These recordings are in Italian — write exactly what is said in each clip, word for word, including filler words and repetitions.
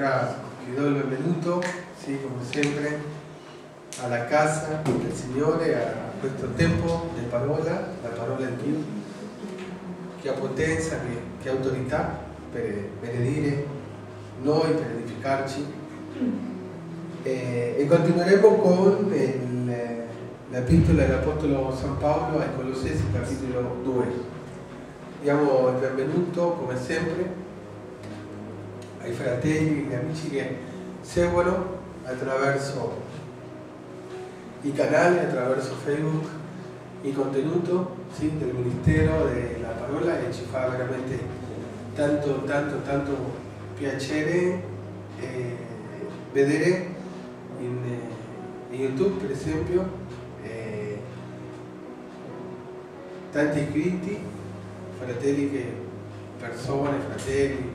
Allora vi do il benvenuto, sì, come sempre, alla casa del Signore, a questo tempo di parola, la parola di Dio, che ha potenza, che, che ha autorità per benedire noi, per edificarci. E, e continueremo con il, l'epistola dell'Apostolo San Paolo ai Colossesi, capitolo due. Diamo il benvenuto, come sempre, ai fratelli e amici che seguono attraverso i canali, attraverso Facebook, il contenuto sì, del Ministero della Parola, e ci fa veramente tanto, tanto, tanto piacere eh, vedere in, in YouTube, per esempio, eh, tanti iscritti, fratelli che, persone, fratelli,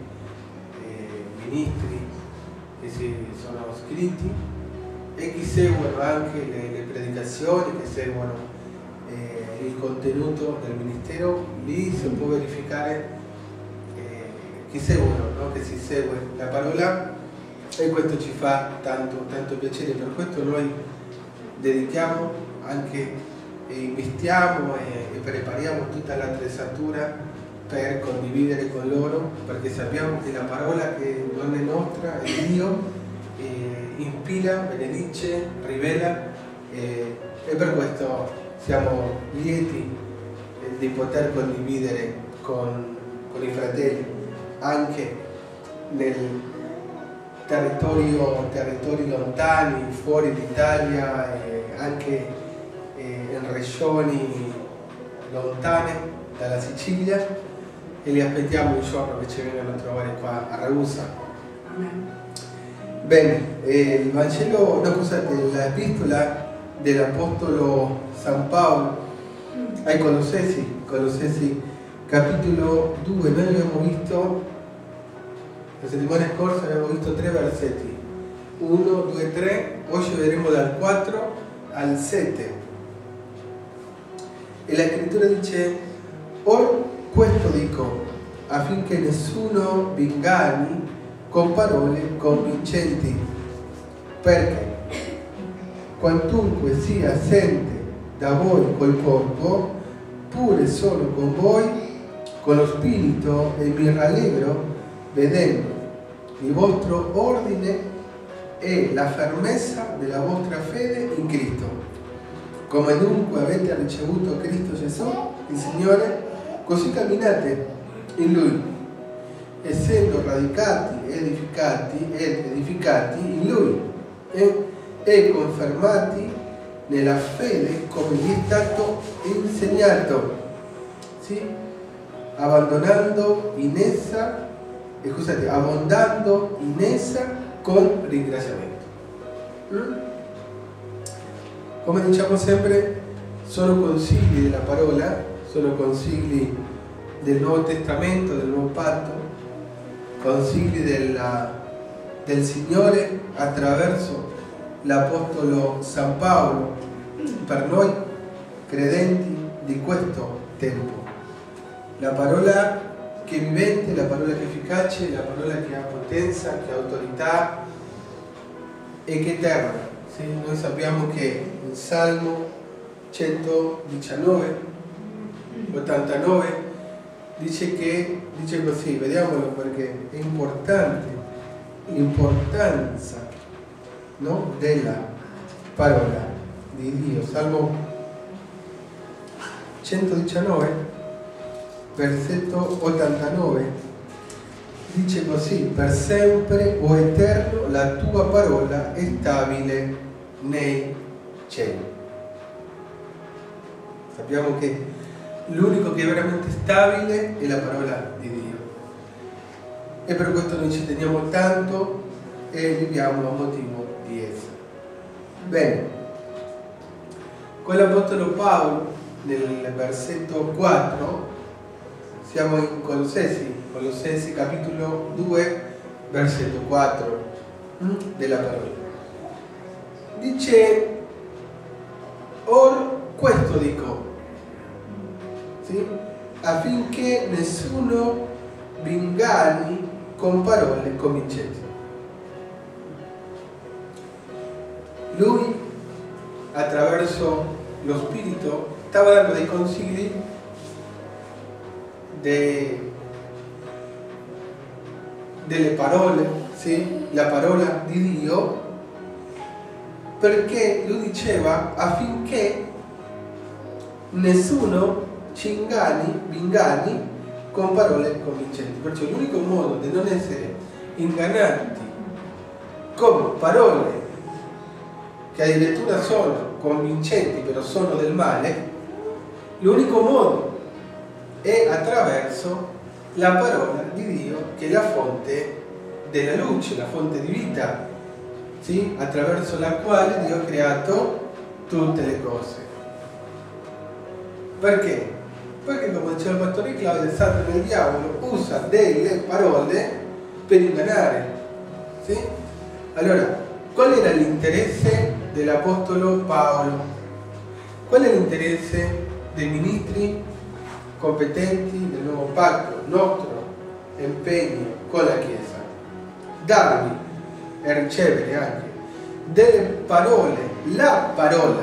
ministri che si sono iscritti e che seguono anche le, le predicazioni, che seguono eh, il contenuto del ministero. Lì si può verificare eh, chi seguono, no? Che si segue la parola, e questo ci fa tanto, tanto piacere. Per questo noi dedichiamo anche e investiamo e, e prepariamo tutta l'attrezzatura per condividere con loro, perché sappiamo che la parola che non è nostra, è Dio, eh, ispira, benedice, rivela, eh, e per questo siamo lieti eh, di poter condividere con, con i fratelli anche nel territorio, territori lontani, fuori d'Italia, eh, anche eh, in regioni lontane dalla Sicilia. E li aspettiamo un giorno che ci vengano a trovare qua a Ragusa. Amen. Bene, eh, il Vangelo, no, scusate, l'epistola dell'Apostolo San Paolo ai Colossesi, Colossesi capitolo due. Noi abbiamo visto, la settimana scorsa abbiamo visto tre versetti, uno, due, tre, oggi vedremo dal quattro al sette. E la scrittura dice: or questo dico, affinché nessuno vi inganni con parole convincenti, perché quantunque sia assente da voi col corpo, pure sono con voi con lo spirito, e mi rallegro vedendo il vostro ordine e la fermezza della vostra fede in Cristo. Come dunque avete ricevuto Cristo Gesù, il Signore, così camminate in Lui, essendo radicati, edificati ed edificati in Lui, e, e confermati nella fede come vi è stato insegnato, sì? abbandonando in essa, eh, scusate, abbondando in essa con ringraziamento. Mm? Come diciamo sempre, sono consigli della parola, sono consigli del Nuovo Testamento, del Nuovo Patto, consigli della, del Signore attraverso l'Apostolo San Paolo per noi credenti di questo tempo. La parola che è vivente, la parola che è efficace, la parola che ha potenza, che ha autorità e che è eterna. Sì? Noi sappiamo che il Salmo centodiciannove ottantanove dice che dice così, vediamolo perché è importante l'importanza, no, della parola di Dio. Salmo centodiciannove versetto ottantanove dice così: per sempre, o Eterno, la tua parola è stabile nei cieli. Sappiamo che l'unico che è veramente stabile è la parola di Dio, e per questo noi ci teniamo tanto e viviamo a motivo di essa. Bene, con l'Apostolo Paolo nel versetto quattro siamo in Colossesi, Colossesi capitolo due versetto quattro della parola. Dice: or questo dico, sì? affinché nessuno vi inganni con parole convincenti. lui, attraverso lo Spirito, stava dando dei consigli, de, delle parole, sì? La parola di Dio, perché lui diceva affinché nessuno ci inganni, vi inganni con parole convincenti. Perciò l'unico modo di non essere ingannati con parole che addirittura sono convincenti però sono del male, l'unico modo è attraverso la parola di Dio, che è la fonte della luce, la fonte di vita, sì? Attraverso la quale Dio ha creato tutte le cose. Perché? Perché, come diceva il pastore Claudio, Satana, il diavolo, usa delle parole per ingannare, sì? Allora, qual era l'interesse dell'Apostolo Paolo? Qual è l'interesse dei ministri competenti del nuovo patto, nostro impegno con la Chiesa? Darvi e ricevere anche delle parole, la parola,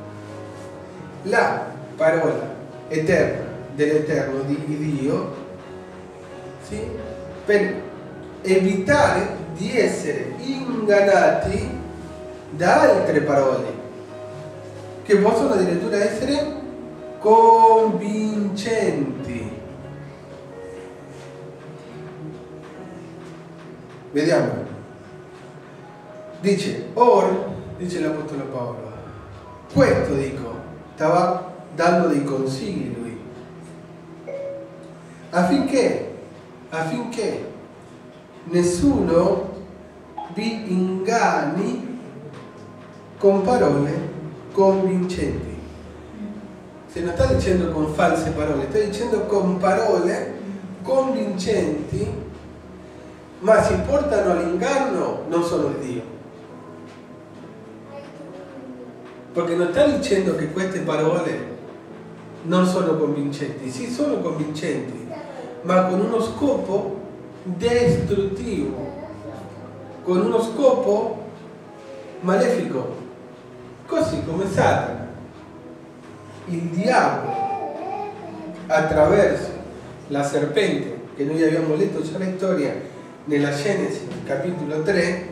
la parola eterna dell'Eterno di Dio, sì? Per evitare di essere ingannati da altre parole che possono addirittura essere convincenti. Vediamo. Dice, or, dice l'Apostolo Paolo, questo dico, stava dando dei consigli lui, affinché, affinché nessuno vi inganni con parole convincenti. Se non sta dicendo con false parole, sta dicendo con parole convincenti, ma si portano all'inganno, non sono di Dio. Perché non sta dicendo che queste parole non sono convincenti, sì sono convincenti, ma con uno scopo distruttivo, con uno scopo malefico, così come Satana, il diavolo, attraverso la serpente, che noi abbiamo letto già la storia nella Genesi capitolo tre,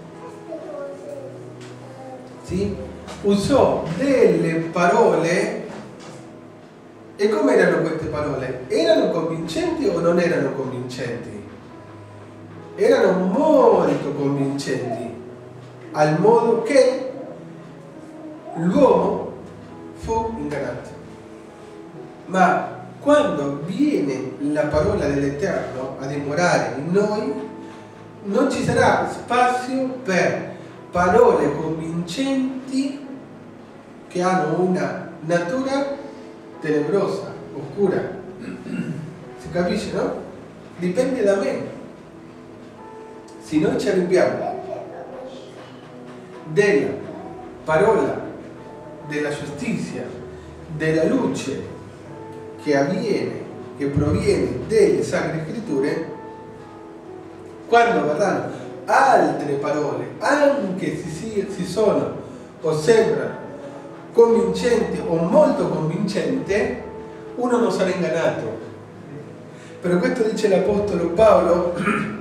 sì? Usò delle parole. E come erano queste parole? Erano convincenti o non erano convincenti? Erano molto convincenti, al modo che l'uomo fu ingannato. Ma quando viene la parola dell'Eterno a dimorare in noi, non ci sarà spazio per parole convincenti che hanno una natura tenebrosa, oscura. Si capisce, no? Dipende da me. Se noi ci arriviamo della parola della giustizia, della luce che avviene, che proviene delle Sacre Scritture, quando verranno altre parole, anche se si, si sono o sembrano convincenti o molto convincenti, uno non sarà ingannato. Per questo dice l'Apostolo Paolo,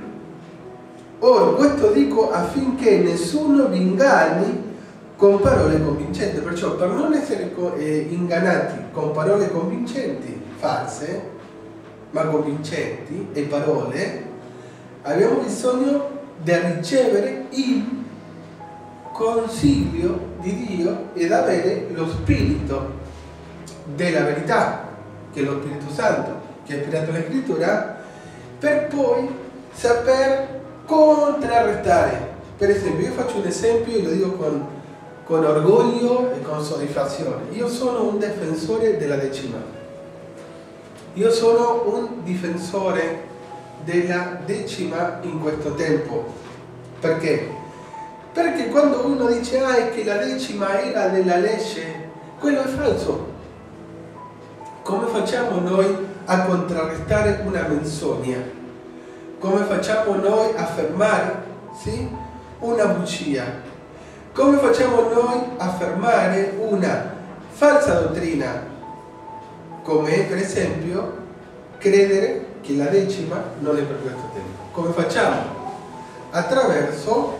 or questo dico affinché nessuno vi inganni con parole convincenti. Perciò, per non essere eh, ingannati con parole convincenti, false, ma convincenti e parole, abbiamo bisogno di ricevere il consiglio di Dio ed avere lo spirito della verità, che è lo Spirito Santo, che ha ispirato la Scrittura, per poi saper contrarrestare. Per esempio, io faccio un esempio e lo dico con, con orgoglio e con soddisfazione. Io sono un difensore della decima. Io sono un difensore della decima in questo tempo. Perché? Perché quando uno dice ah, è che la decima era della legge, quello è falso. Come facciamo noi a contrarrestare una menzogna? Come facciamo noi a fermare, sì, una bugia? come facciamo noi a fermare una falsa dottrina, come per esempio credere che la decima non è per questo tempo? Come facciamo? Attraverso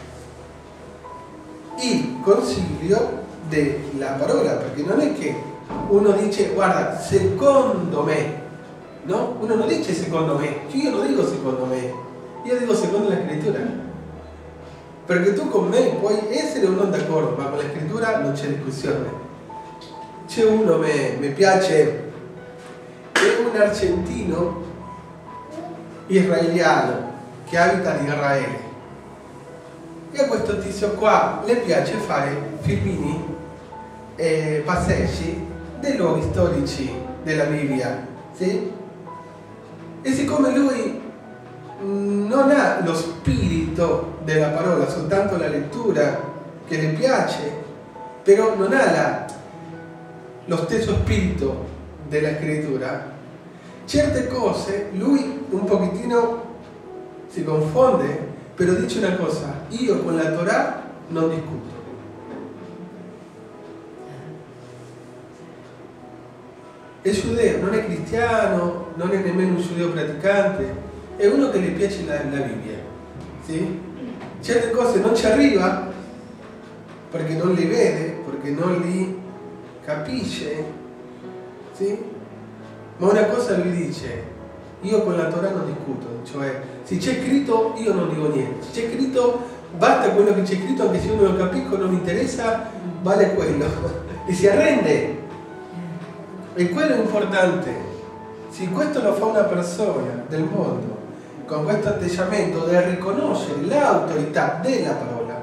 il consiglio della parola, perché non è che uno dice guarda, secondo me, no? Uno non dice secondo me, io non dico secondo me, io dico secondo la scrittura, perché tu con me puoi essere o non d'accordo, ma con la scrittura non c'è discussione. C'è uno che mi piace, è un argentino israeliano che abita in Israele, e a questo tizio qua le piace fare filmini e passaggi dei luoghi storici della Bibbia, sì? E siccome lui non ha lo spirito della parola, soltanto la lettura che le piace, però non ha la, lo stesso spirito della scrittura, certe cose lui un pochettino si confonde, però dice una cosa: io con la Torah non discuto. È giudeo, non è cristiano, non è nemmeno un giudeo praticante, è uno che le piace la, la Bibbia, sì? Certe cose non ci arriva perché non li vede, perché non li capisce, sì? Ma una cosa lui dice: io con la Torah non discuto, cioè se c'è scritto io non dico niente, se c'è scritto basta quello che c'è scritto, anche se io non lo capisco, non mi interessa, vale quello, e si arrende. E quello è importante. Se questo lo fa una persona del mondo con questo atteggiamento del riconoscere l'autorità della parola,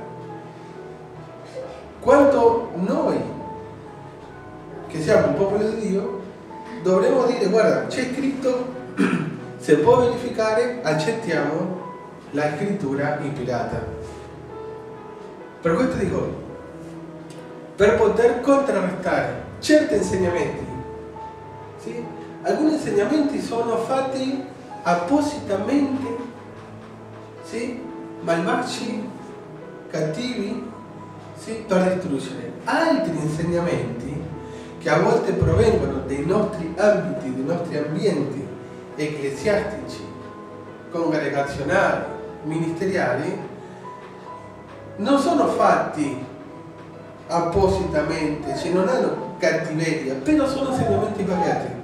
quanto noi che siamo un popolo di Dio dovremmo dire: guarda, c'è scritto, se può verificare, accettiamo la scrittura ispirata. Per questo dico, per poter contrarrestare certi insegnamenti, sì? Alcuni insegnamenti sono fatti appositamente, sì? Malvagi, cattivi, sì? Per distruggere. Altri insegnamenti che a volte provengono dai nostri ambiti, dei nostri ambienti ecclesiastici, congregazionali, ministeriali, non sono fatti appositamente, cioè non hanno cattiveria, però sono insegnamenti sbagliati.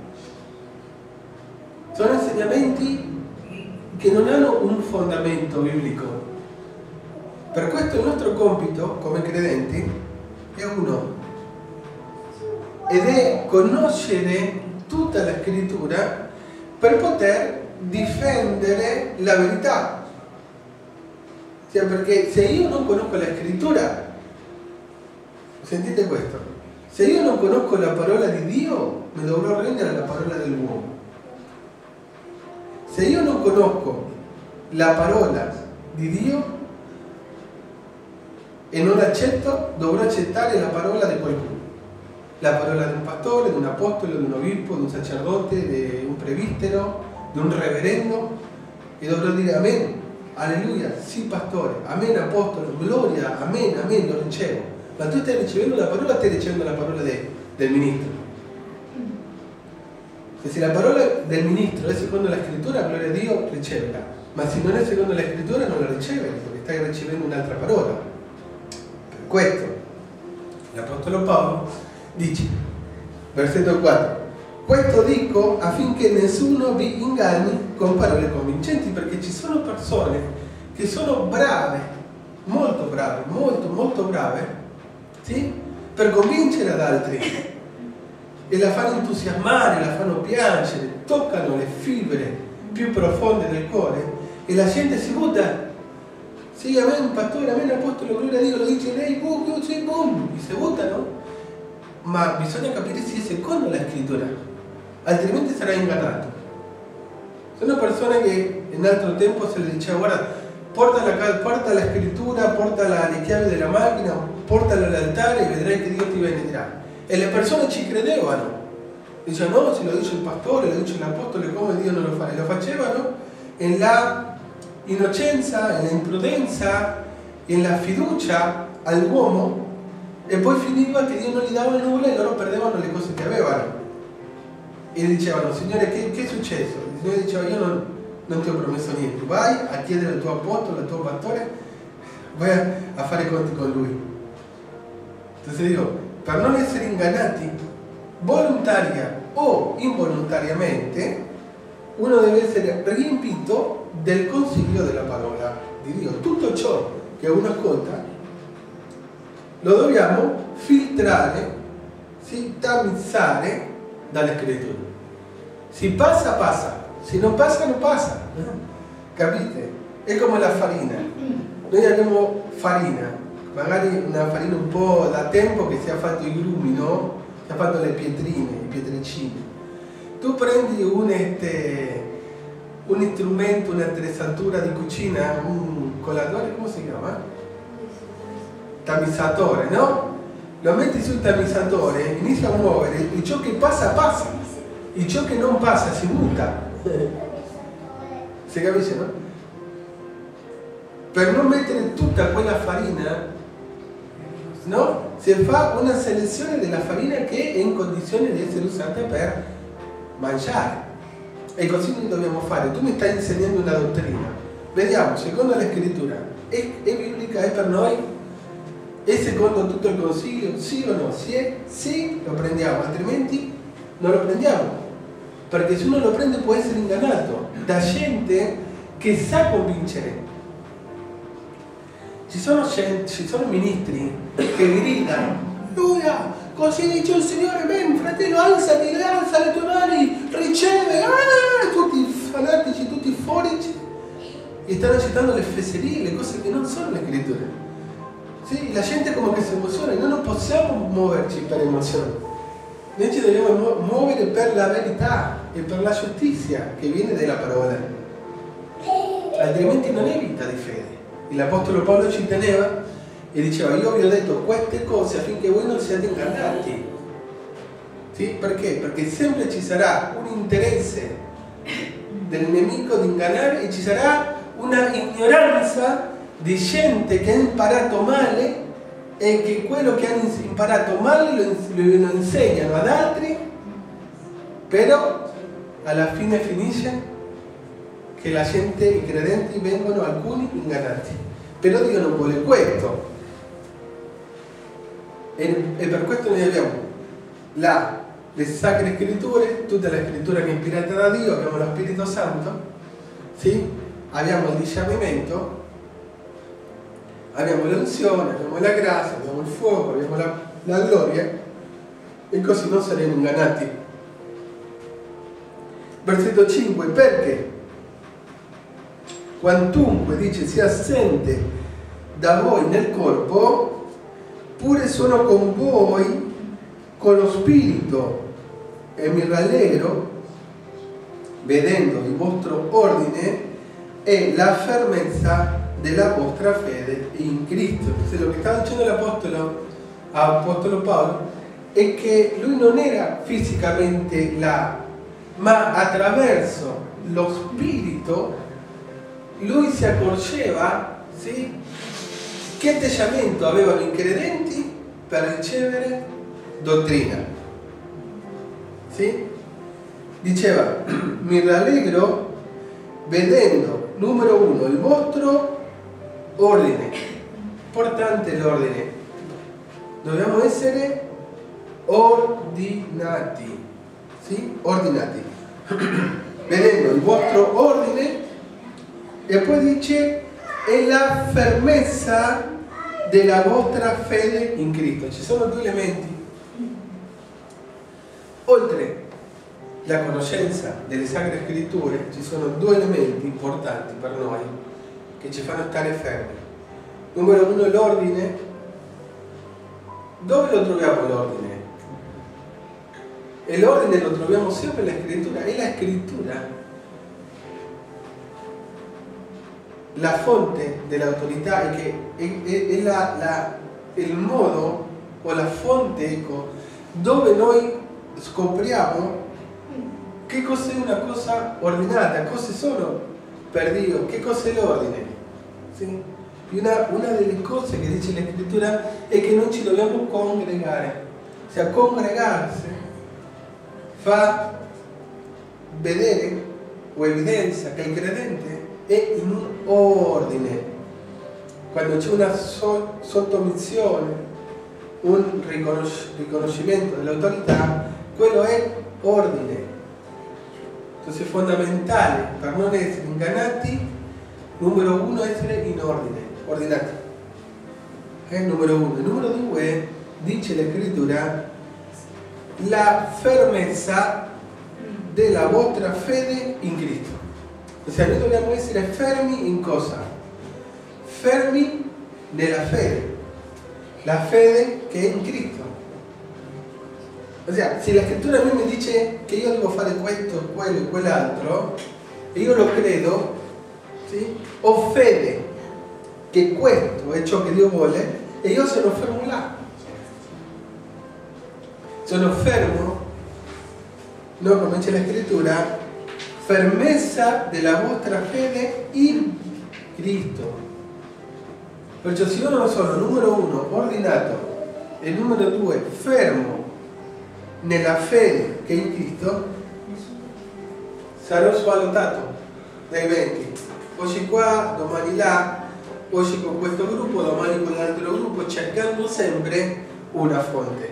Sono insegnamenti che non hanno un fondamento biblico. Per questo il nostro compito come credenti è uno, ed è conoscere tutta la scrittura per poter difendere la verità. Cioè, perché se io non conosco la scrittura, sentite questo, se io non conosco la parola di Dio, mi dovrò rendere alla parola dell'uomo. Se io non conosco la parola di Dio e non l'accetto, dovrò accettare la parola di qualcuno. La parola di un pastore, di un apostolo, di un obispo, di un sacerdote, di un presbitero, di un reverendo, e dovrò dire amen, alleluia, sì pastore, amen apostolo, gloria, amen, amen, lo ricevo. Ma tu stai ricevendo la parola, stai ricevendo la parola de, del ministro. E se la parola del ministro è secondo la scrittura, gloria a Dio, ricevela. Ma se non è secondo la scrittura, non la riceve, perché stai ricevendo un'altra parola. Per questo l'apostolo Paolo dice, versetto quattro: questo dico affinché nessuno vi inganni con parole convincenti, perché ci sono persone che sono brave, molto brave, molto molto brave, sì? Per convincere ad altri, e la fanno entusiasmare, la fanno piangere, toccano le fibre più profonde del cuore, e la gente si butta. Sì, amen, pastore, amen, apostolo, gloria a Dio, lo dice lei, boom, boom, sì, boom, e si buttano. Ma bisogna capire se è secondo la scrittura, altrimenti sarà ingannato. Sono persone che in altro tempo se le diceva: guarda, porta la, porta la scrittura, porta la, le chiavi della macchina, portala all'altare e vedrai che Dio ti benedirà. E le persone ci credevano, dicevano: no, se lo dice il pastore, lo dice l'apostolo, come Dio non lo fa? E lo facevano nella innocenza, nella imprudenza, in la fiducia all'uomo e poi finiva che Dio non gli dava nulla e loro perdevano le cose che avevano. E dicevano, Signore, che, che è successo? Il Signore diceva, io non, non ti ho promesso niente, vai a chiedere al tuo apostolo, al tuo pastore, vai a, a fare conti con lui. Entonces dico, per non essere ingannati, volontaria o involontariamente, uno deve essere riempito del consiglio della parola di Dio. Tutto ciò che uno ascolta lo dobbiamo filtrare, sì, tamizzare dalle scritture. Si passa, passa, se non passa, non passa. Capite? È come la farina. Noi abbiamo farina, magari una farina un po' da tempo che si è fatto i grumi, no? Si è fatto le pietrine, i pietricini. Tu prendi un, este, un strumento, un'attrezzatura di cucina, un colatore, come si chiama? Tamizzatore, no? Lo metti sul tamizzatore, inizia a muovere e ciò che passa, passa. E ciò che non passa si butta. Si capisce, no? Per non mettere tutta quella farina, no? Si fa una selezione della farina che è in condizione di essere usata per mangiare. E così noi dobbiamo fare. Tu mi stai insegnando una dottrina. Vediamo, secondo la scrittura, è, è biblica, è per noi? E secondo tutto il consiglio, sì o no? Se è sì, lo prendiamo, altrimenti non lo prendiamo. Perché se uno lo prende può essere ingannato da gente che sa convincere. Ci sono, ci sono ministri che gridano, alleluia, così dice il Signore, ben fratello, alzati, alza le tue mani, riceve, ah, tutti fanatici, tutti forici, e stanno citando le fesserie, le cose che non sono le scritture. Sì, la gente come che si emoziona, noi non possiamo muoverci per emozioni, noi ci dobbiamo muovere per la verità e per la giustizia che viene dalla parola, altrimenti non è vita di fede. E l'Apostolo Paolo ci teneva e diceva, io vi ho detto queste cose affinché voi non siate ingannati. Sì, perché? Perché sempre ci sarà un interesse del nemico di ingannare e ci sarà una ignoranza di gente che ha imparato male e che quello che hanno imparato male lo, lo insegnano ad altri, però alla fine finisce che la gente, i credenti vengono alcuni ingannati, però Dio non vuole questo. E, e per questo noi abbiamo la, le sacre scritture, tutta la scrittura che è ispirata da Dio, abbiamo lo Spirito Santo, sì? Abbiamo il discernimento, abbiamo l'unzione, abbiamo la grazia, abbiamo il fuoco, abbiamo la, la gloria, e così non saremo ingannati. Versetto cinque, perché quantunque, dice, sia assente da voi nel corpo, pure sono con voi con lo spirito, e mi rallegro vedendo il vostro ordine e la fermezza della vostra fede in Cristo. Se lo che sta dicendo l'Apostolo Apostolo Paolo è che lui non era fisicamente là, ma attraverso lo spirito lui si accorgeva, sì, che atteggiamento avevano i credenti per ricevere dottrina. Sì? Diceva, mi rallegro vedendo, numero uno, il vostro ordine. Importante l'ordine. Dobbiamo essere ordinati. Sì? Ordinati. Vedendo il vostro ordine. E poi dice, è la fermezza della vostra fede in Cristo. Ci sono due elementi. Oltre la conoscenza delle Sacre Scritture, ci sono due elementi importanti per noi che ci fanno stare fermi. Numero uno è l'ordine. Dove lo troviamo l'ordine? E l'ordine lo troviamo sempre nella Scrittura. È la Scrittura la fonte dell'autorità, è che è, è, è la, la, il modo o la fonte, ecco, dove noi scopriamo che cos'è una cosa ordinata, cosa sono per Dio, che cos'è l'ordine. Sì? E una, una delle cose che dice la scrittura è che noi ci dobbiamo congregare. Cioè congregarsi fa vedere o evidenza che il credente è in un ordine. Quando c'è una so, sottomissione, un riconosc- riconoscimento dell'autorità, quello è ordine. Entonces è fondamentale per non essere ingannati, numero uno, essere in ordine, ordinati. È il numero uno. Il numero due, dice la scrittura, la fermezza della vostra fede in Cristo. O sea, noi dobbiamo essere fermi in cosa? Fermi nella fede. La fede che è in Cristo. O sea, se la scrittura a me mi dice che io devo fare questo, quello e quell'altro, e io lo credo, sì? Ho fede che questo è ciò che Dio vuole, e io sono fermo là. Sono fermo, no, come dice la scrittura, fermezza della vostra fede in Cristo. Perciò se io non sono, numero uno, ordinato, e numero due, fermo nella fede che è in Cristo, sarò svalutato dai venti. Oggi qua, domani là, oggi con questo gruppo, domani con l'altro gruppo, cercando sempre una fonte.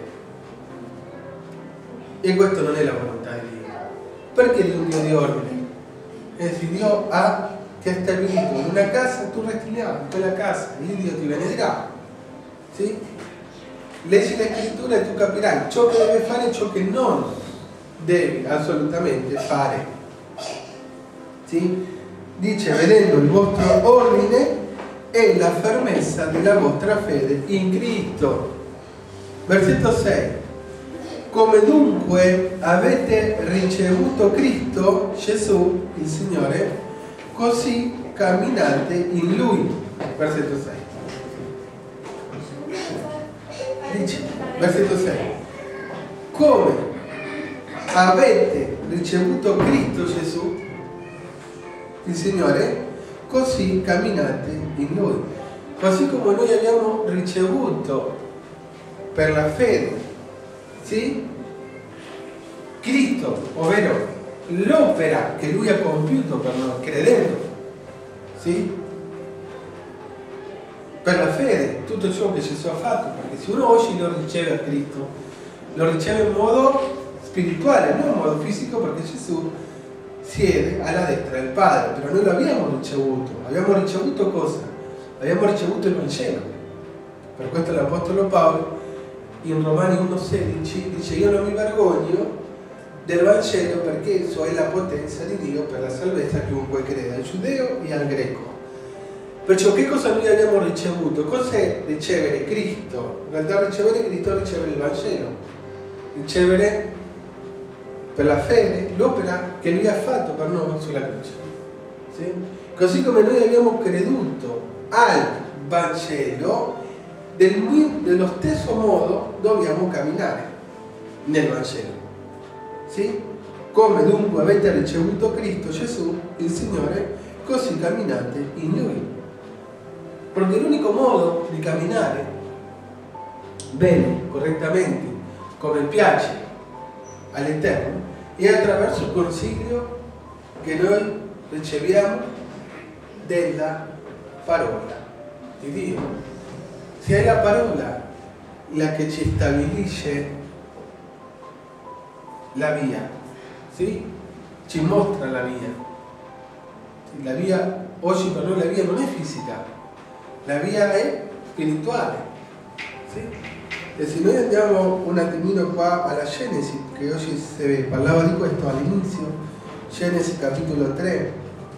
E questo non è la volontà di Dio. Perché è un Dio di ordine? E se Dio ha, ti ha stabilito in una casa, tu resti là, in quella casa, e Dio ti benedirà. Sì? Leggi la scrittura e tu capirai ciò che deve fare e ciò che non devi assolutamente fare. Sì? Dice, vedendo il vostro ordine e la fermezza della vostra fede in Cristo. Versetto sei. Come dunque avete ricevuto Cristo, Gesù, il Signore, così camminate in Lui. Versetto sei. Dice, versetto sei. Come avete ricevuto Cristo Gesù, il Signore, così camminate in Lui. Così come noi abbiamo ricevuto per la fede, sì? Cristo, ovvero l'opera che Lui ha compiuto per noi, credendo, sì? Per la fede, tutto ciò che Gesù ha fatto, perché se uno oggi lo riceve a Cristo, lo riceve in modo spirituale, non in modo fisico, perché Gesù siede alla destra del Padre, però noi lo abbiamo ricevuto. Abbiamo ricevuto cosa? Abbiamo ricevuto il Vangelo. Per questo l'Apostolo Paolo in Romani uno sedici dice: io non mi vergogno del Vangelo perché esso è la potenza di Dio per la salvezza a chiunque creda, al giudeo e al greco. Perciò che cosa noi abbiamo ricevuto? Cos'è ricevere Cristo? In realtà ricevere Cristo è ricevere il Vangelo, ricevere per la fede l'opera che Lui ha fatto per noi sulla croce. Sì? Così come noi abbiamo creduto al Vangelo, del, dello stesso modo dobbiamo camminare nel Vangelo. Sì? Come dunque avete ricevuto Cristo Gesù, il Signore, così camminate in Lui. Perché l'unico modo di camminare bene, correttamente, come piace all'Eterno, è attraverso il consiglio che noi riceviamo della parola di Dio. Se è la parola la che ci stabilisce la via, sì? Ci mostra la via. La via, oggi per noi la via non è fisica, la via è spirituale. Sì? E se noi andiamo un attimino qua alla Genesi, che oggi si parlava di questo all'inizio, Genesi capitolo tre,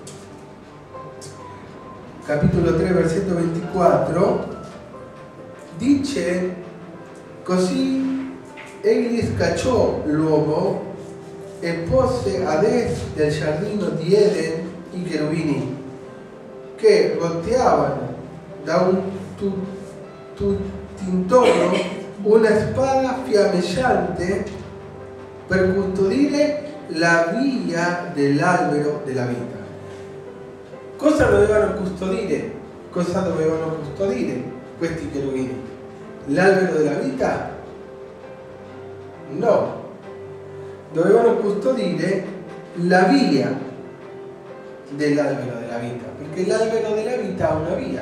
capitolo tre versetto ventiquattro, dice così: egli scacciò l'uomo e pose ad est del giardino di Eden i cherubini che roteavano da un tutt'intorno una spada fiammeggiante per custodire la via dell'albero della vita. Cosa dovevano custodire? cosa dovevano custodire questi cherubini? L'albero della vita? No, dovevano custodire la via dell'albero della vita, perché l'albero della vita ha una via.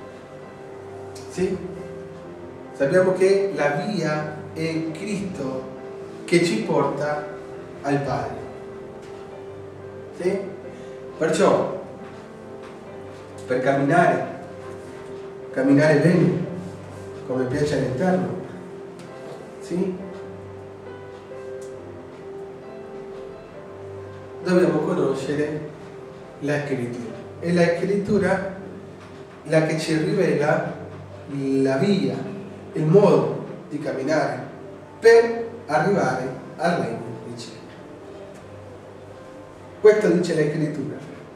Sì? Sappiamo che la via è Cristo che ci porta al Padre. Sì? Perciò, per camminare, camminare bene, come piace all'Eterno, sì? Dobbiamo conoscere la Scrittura. È la Scrittura la che ci rivela la via, il modo di camminare per arrivare al regno di cielo. Questo dice la Scrittura.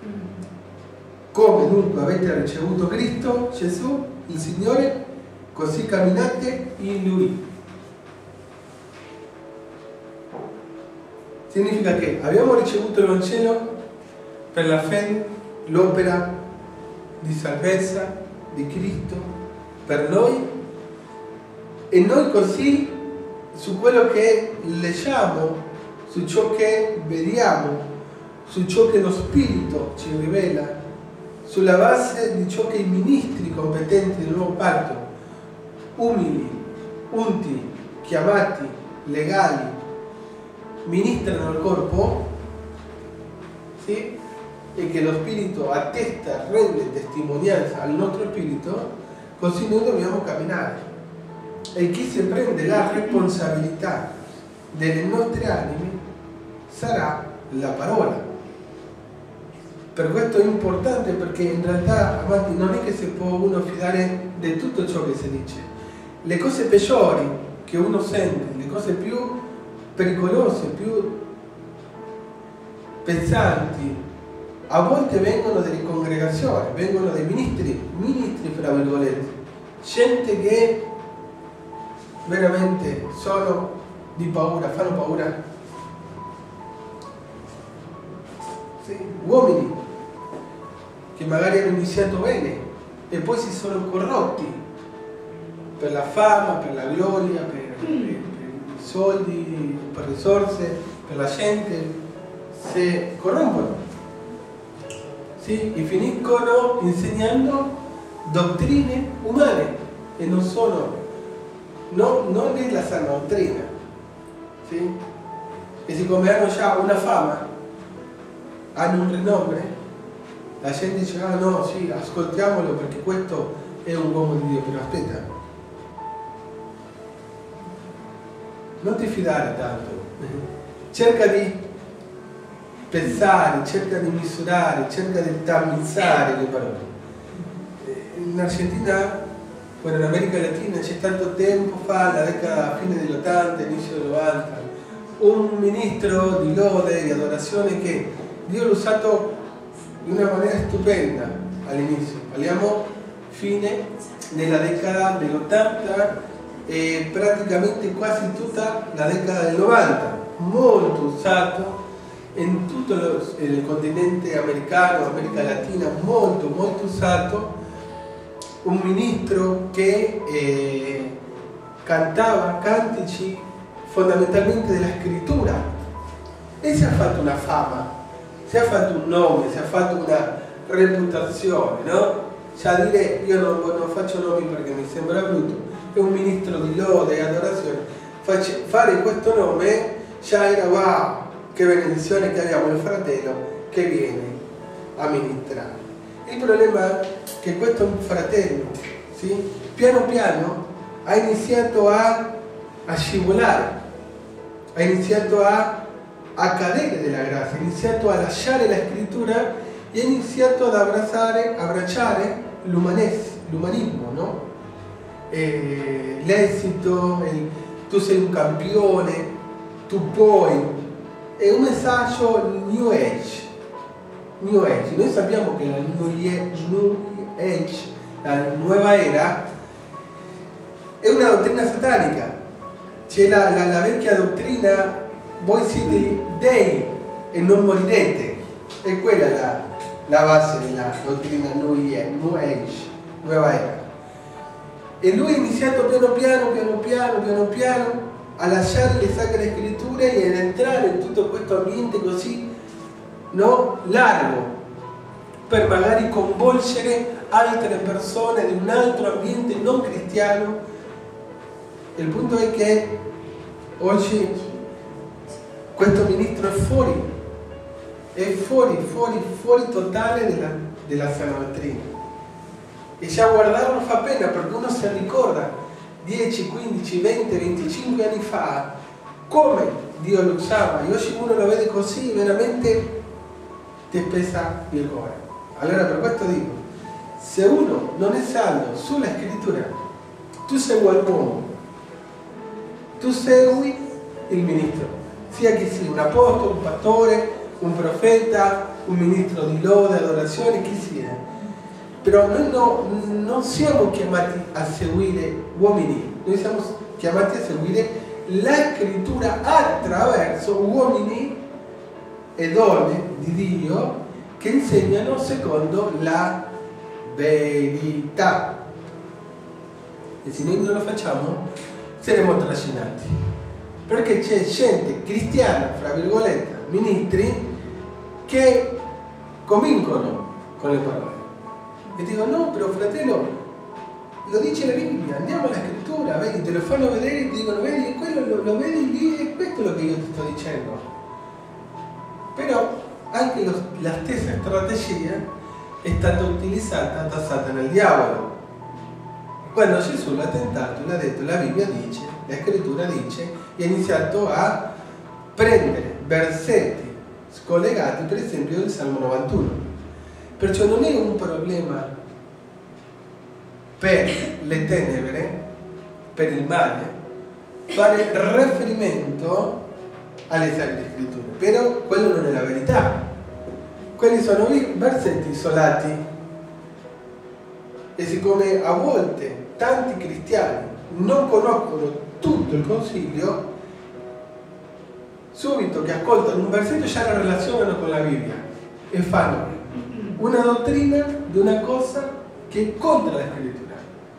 Come dunque avete ricevuto Cristo Gesù, il Signore, così camminate in Lui. Significa che abbiamo ricevuto il Vangelo per la fede, l'opera di salvezza di Cristo per noi, e noi così su quello che leggiamo, su ciò che vediamo, su ciò che lo Spirito ci rivela, sulla base di ciò che i ministri competenti del nuovo patto, umili, unti, chiamati, legali, ministrano al corpo, sì? E che lo Spirito attesta, rende testimonianza al nostro Spirito, così noi dobbiamo camminare. E chi si prende la responsabilità delle nostre anime sarà la parola. Per questo è importante, perché in realtà, amanti, non è che si può uno fidare di tutto ciò che si dice. Le cose peggiori che uno sente, le cose più pericolose, più pesanti, a volte vengono dalle congregazioni, vengono dai ministri, ministri fra virgolette, gente che veramente sono di paura, fanno paura. Sì, uomini che magari hanno iniziato bene e poi si sono corrotti per la fama, per la gloria, per, per, per i soldi, per risorse, per la gente, si corrompono, sì, e finiscono insegnando dottrine umane e non sono, no, non è la sana dottrina, sì? E siccome hanno già una fama, hanno un renome, la gente dice: ah no, sì, ascoltiamolo perché questo è un uomo di Dio. Però aspetta, non ti fidare tanto, cerca di pensare, cerca di misurare, cerca di tamizzare le parole. In Argentina, bueno, in America Latina, c'è tanto tempo fa, la década fine degli ottanta, inizio del novanta, un ministro di lode, di adorazione che Dio l'ha usato di una maniera stupenda all'inizio. Parliamo fine della década dell'ottanta e praticamente quasi tutta la década del novanta, molto usato in tutto lo, il continente americano, America Latina, molto molto usato. Un ministro che eh, cantava cantici fondamentalmente della scrittura e si è fatto una fama, si è fatto un nome, si è fatto una reputazione, no? Cioè a dire, io non, non faccio nomi perché mi sembra brutto, è un ministro di lode e adorazione, Face, fare questo nome già era wow, che benedizione che abbiamo il fratello che viene a ministrare. Il problema è che questo fratello, sì, piano piano ha iniziato a, a scivolare, ha iniziato a, a cadere della grazia, ha iniziato a lasciare la scrittura e ha iniziato ad abbracciare, abbracciare l'umanismo, no? L'esito, tu sei un campione, tu puoi, è un messaggio New Age. New Age. Noi sappiamo che la New Age, la nuova era, è una dottrina satanica. C'è la, la, la vecchia dottrina, voi siete dei e non morirete. È quella la, la base della dottrina New Age. nuova era. E lui ha iniziato piano piano, piano piano, piano piano a lasciare le Sacre Scritture e ad entrare in tutto questo ambiente così, no, largo, per magari coinvolgere altre persone di un altro ambiente non cristiano. Il punto è che oggi questo ministro è fuori, è fuori, fuori, fuori totale della, della sana dottrina. E già guardarlo fa pena, perché uno si ricorda dieci, quindici, venti, venticinque anni fa come Dio lo usava, e oggi uno lo vede così, veramente ti pesa il cuore. Allora per questo dico, se uno non è saldo sulla scrittura, tu segui l'uomo, tu segui il ministro, sia che sia un apostolo, un pastore, un profeta, un ministro di lode, adorazione, chi sia. Però noi no, non siamo chiamati a seguire uomini, noi siamo chiamati a seguire la scrittura attraverso uomini e donne di Dio che insegnano secondo la verità. E se noi non lo facciamo, saremo trascinati. Perché c'è gente cristiana, fra virgolette, ministri, che convincono con le parole. E dicono, no, però fratello, lo dice la Bibbia, andiamo alla scrittura, vedi, te lo fanno vedere e ti dicono, vedi, quello lo, lo vedi lì e questo è lo che io ti sto dicendo. Però anche lo, la stessa strategia è stata utilizzata da Satana, il diavolo. Quando Gesù l'ha tentato, l'ha detto, la Bibbia dice, la scrittura dice, e ha iniziato a prendere versetti scollegati, per esempio del Salmo novantuno. Perciò non è un problema per le tenebre, per il male, fare riferimento alle Sacre Scritture, però quello non è la verità. Quelli sono versetti isolati. E siccome a volte tanti cristiani non conoscono tutto il consiglio, subito che ascoltano un versetto già lo relazionano con la Bibbia e fanno una dottrina di una cosa che è contro la scrittura.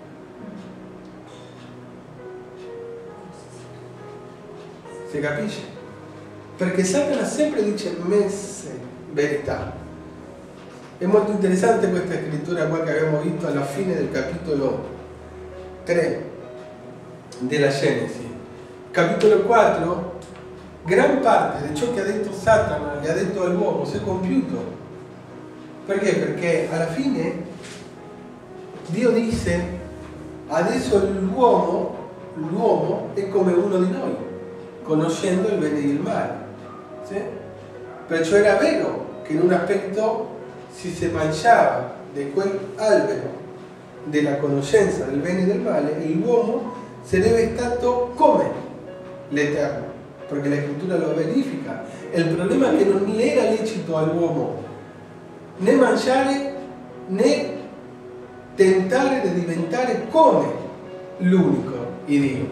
Si capisce? Perché Satana sempre dice messe verità. È molto interessante questa scrittura qua che abbiamo visto alla fine del capitolo tre della Genesi. Capitolo quattro, gran parte di ciò che ha detto Satana, che ha detto all'uomo, si è compiuto. Perché? Perché alla fine Dio dice adesso l'uomo, l'uomo è come uno di noi, conoscendo il bene e il male. ¿Sí? Perciò era vero che in un aspetto si si mangiava di quell'albero della conoscenza del bene e del male, l'uomo sarebbe stato come l'Eterno, perché la scrittura lo verifica. Il problema è che non era lecito all'uomo né mangiare né tentare di diventare come l'unico Dio.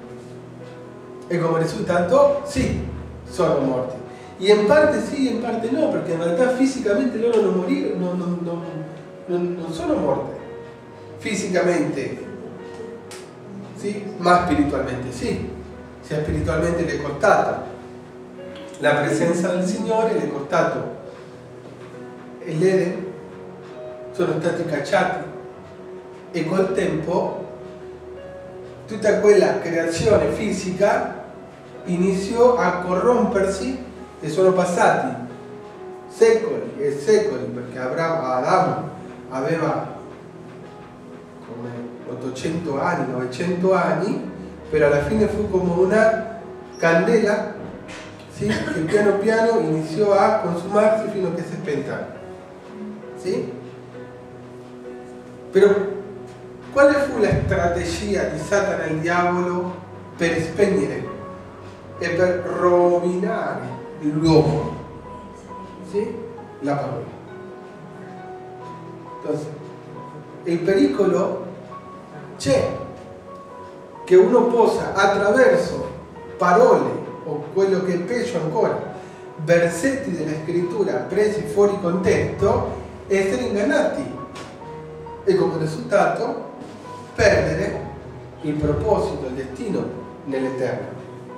E come risultato, sì, sono morti. E in parte sì, in parte no, perché in realtà fisicamente loro non morirono, non, non, non, non, non sono morte. Fisicamente sì, ma spiritualmente sì. Se spiritualmente le è costata la presenza del Signore, le è costato l'Eden, sono stati cacciati e col tempo tutta quella creazione fisica iniziò a corrompersi e sono passati secoli e secoli, perché Adamo aveva come ottocento anni, novecento anni, però alla fine fu come una candela, sì, che piano piano iniziò a consumarsi fino a che si è spenta. Sì? Però quale fu la strategia di Satana e il diavolo per spegnere e per rovinare l'uomo? Sì? La parola. Entonces, il pericolo c'è che uno possa attraverso parole o quello che è peggio ancora, versetti della scrittura presi fuori contesto, essere ingannati. e come risultato perdere il proposito, il destino nell'Eterno.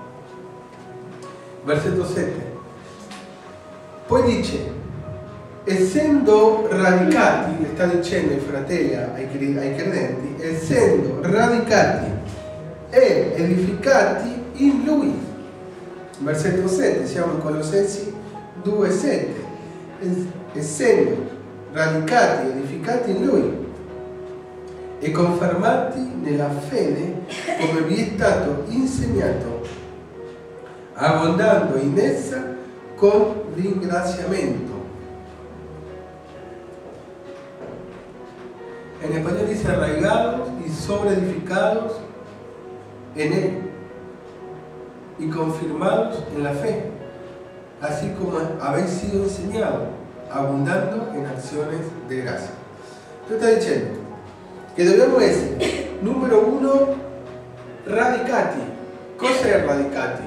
Versetto sette. Poi dice, essendo radicati, le sta dicendo ai fratelli, ai, ai credenti, essendo radicati e edificati in Lui. Versetto sette, siamo in Colossensi due sette. Essendo radicati e edificati in Lui e confermati nella fede come vi è stato insegnato, abbondando in essa con ringraziamento. En español dice arraigados y sobreedificados en Él y confirmados en la fe, así como habéis sido enseñados, abundando en acciones de gracia. Entonces está diciendo que debemos ser, número uno, radicati. Cosa è radicati?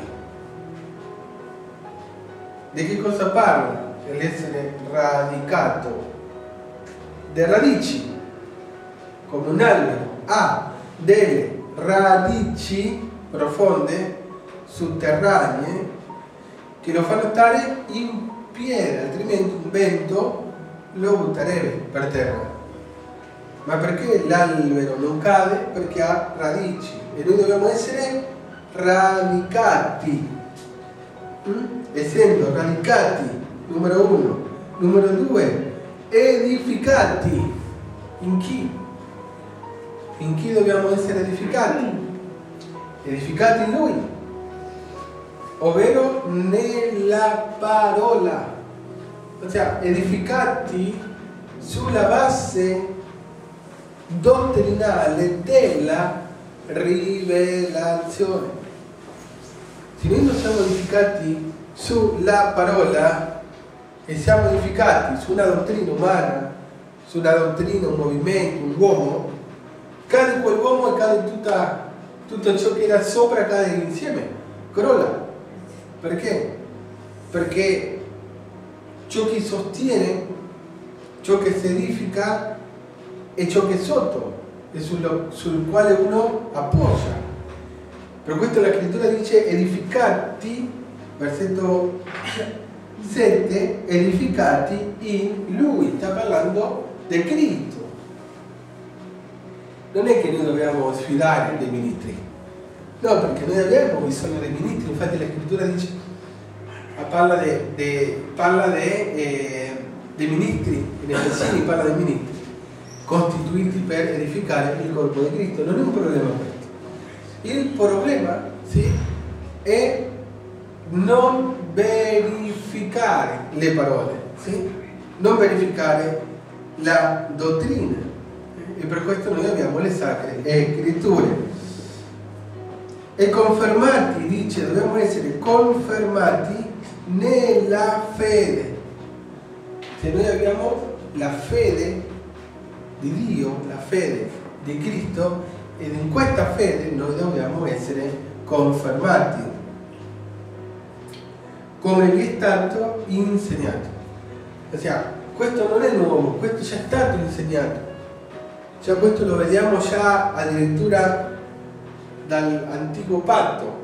Di che cosa parla l'essere radicato? De radici, come un albero ha delle radici profonde, sotterranee, che lo fanno stare in piedi, altrimenti un vento lo butterebbe per terra. Ma perché l'albero non cade? Perché ha radici e noi dobbiamo essere radicati. Mm? Essendo radicati, numero uno. Numero due, edificati. In chi? In chi dobbiamo essere edificati? Edificati in Lui, ovvero nella parola. Ossia, edificati sulla base dottrinale della rivelazione. Se noi non siamo edificati sulla parola e siamo edificati su una dottrina umana, su una dottrina, un movimento, un uomo, cade quell'uomo e cade tutta, tutto ciò che era sopra, cade insieme, crolla. Perché? Perché ciò che sostiene, ciò che si edifica è ciò che è sotto e sul, sul quale uno appoggia. Per questo la scrittura dice edificati, versetto sette, edificati in Lui, sta parlando del Cristo. Non è che noi dobbiamo sfidare dei ministri, no, perché noi abbiamo bisogno dei ministri. Infatti la scrittura dice, parla de, de, parla de, eh, dei ministri, in Efesini parla dei ministri costituiti per edificare il corpo di Cristo. Non è un problema questo. Il problema, sì, è non verificare le parole, sì? Non verificare la dottrina, e per questo noi abbiamo le sacre scritture. E confermati, dice, dobbiamo essere confermati nella fede. Se noi abbiamo la fede di Dio, la fede di Cristo, ed in questa fede noi dobbiamo essere confermati, come vi è stato insegnato. Ossia, questo non è nuovo, questo ci è stato insegnato. Cioè, questo lo vediamo già addirittura dall'antico patto.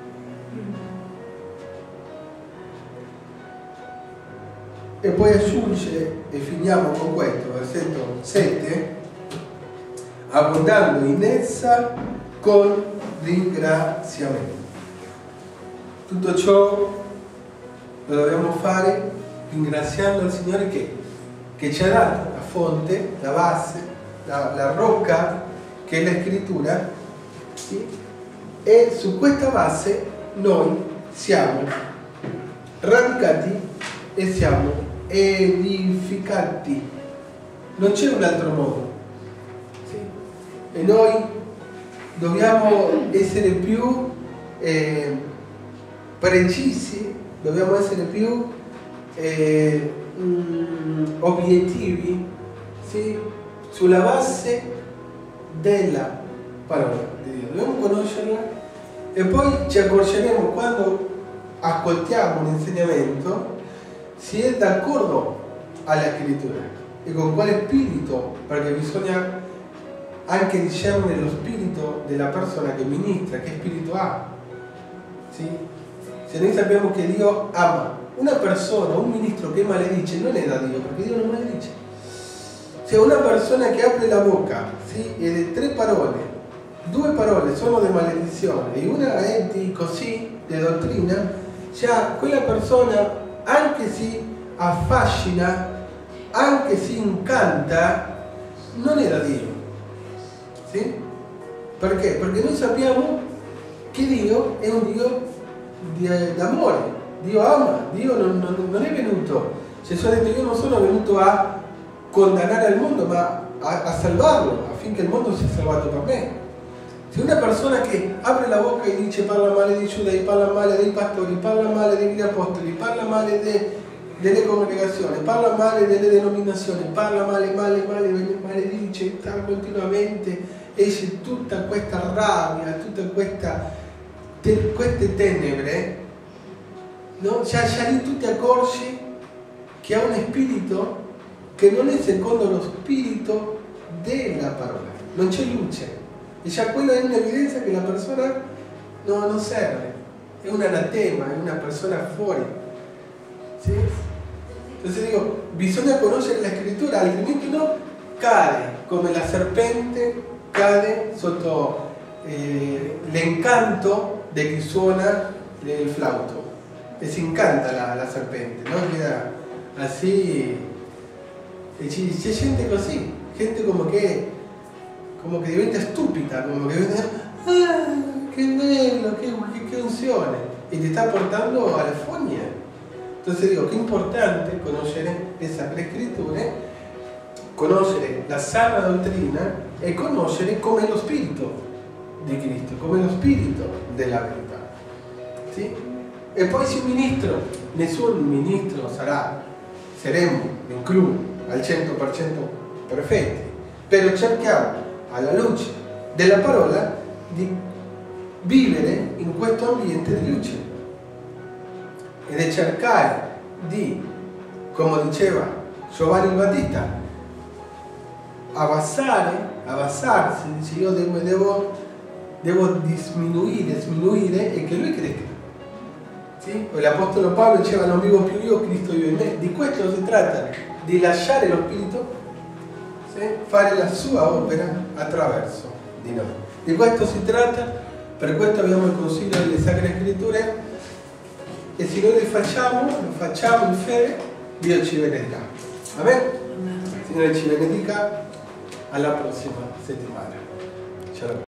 E poi aggiunge, e finiamo con questo, versetto sette, abbondando in essa con ringraziamento. Tutto ciò lo dobbiamo fare ringraziando il Signore che, che ci ha dato la fonte, la base, la, la rocca che è la scrittura, sì? E su questa base noi siamo radicati e siamo edificati. Non c'è un altro modo, sì? E noi dobbiamo essere più eh, precisi, dobbiamo essere più eh, mh, obiettivi, sì? Sulla base della parola di Dio. Dobbiamo conoscerla e poi ci accorgeremo quando ascoltiamo un insegnamento si è d'accordo alla scrittura. e con quale spirito, perché bisogna anche discernere lo spirito della persona che ministra, che spirito ha. ¿Sí? Se noi sappiamo che Dio ama una persona, un ministro che maledice, non è da Dio, perché Dio non maledice. Se una persona che apre la bocca, ¿sí? E le tre parole, due parole sono di maledizione e una è di così, di dottrina, già quella persona anche si affascina, anche si incanta, non è da Dio. ¿Sí? Perché? Perché noi sappiamo che Dio è un Dio d'amore, Dio ama, Dio non, non, non è venuto, Gesù ha detto io non sono venuto a condannare al mondo ma a, a salvarlo, affinché il mondo sia salvato per me. Se una persona che apre la bocca e dice parla male di Giuda, parla male dei pastori, parla male degli apostoli, parla male de, delle congregazioni, parla male delle denominazioni, parla male, male, male, maledice continuamente, esce tutta questa rabbia, tutta questa, te, queste tenebre, no? Già, già lì tu ti accorgi che ha uno spirito che non è secondo lo spirito della parola, non c'è luce. E già quello è un'evidenza che la persona no, non serve, è un anatema, è una persona fuori. ¿Sí? Entonces dico, bisogna conoscere la scrittura, altrimenti uno cade come la serpente cade sotto eh, l'incanto di chi suona il flauto e si incanta la, la serpente, no? Queda así, e c'è gente così, gente come che como que diventa stupida, como que diventa, ah, che bello, che, che, che unzione, e ti sta portando alla fogna. Entonces digo, che importante conoscere le Sacre Scritture, conoscere la sana dottrina e conoscere come lo spirito di Cristo, come lo spirito della verità. ¿Sí? E poi si ministro, nessun ministro sarà, saremo in club al cento per cento perfetti, però cerchiamo alla luce della parola di vivere in questo ambiente di luce e di cercare di, come diceva Giovanni Battista, abbassare, abbassarsi, dice io devo, devo, devo diminuire, diminuire e che lui cresca. ¿Sí? L'Apostolo Paolo diceva non vivo più io, Cristo vive in me. Di questo si tratta, di lasciare lo Spirito, ¿sí? Fare la sua opera attraverso di noi. Di questo si tratta, per questo abbiamo il consiglio delle Sacre Scritture e se noi lo facciamo, lo facciamo in fede, Dio ci benedirà. Amen? Signore ci benedica, alla prossima settimana. Ciao.